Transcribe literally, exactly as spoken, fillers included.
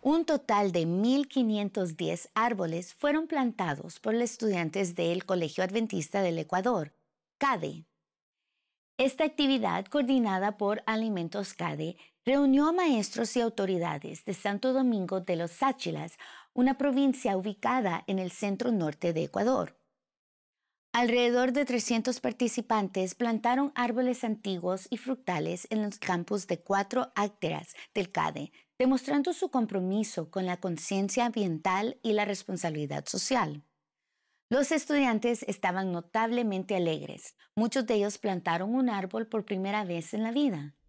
Un total de mil quinientos diez árboles fueron plantados por los estudiantes del Colegio Adventista del Ecuador, CADE. Esta actividad, coordinada por Alimentos CADE, reunió a maestros y autoridades de Santo Domingo de los Sáchilas, una provincia ubicada en el centro norte de Ecuador. Alrededor de trescientos participantes plantaron árboles antiguos y frutales en los campus de cuatro ácteras del CADE, demostrando su compromiso con la conciencia ambiental y la responsabilidad social. Los estudiantes estaban notablemente alegres. Muchos de ellos plantaron un árbol por primera vez en la vida.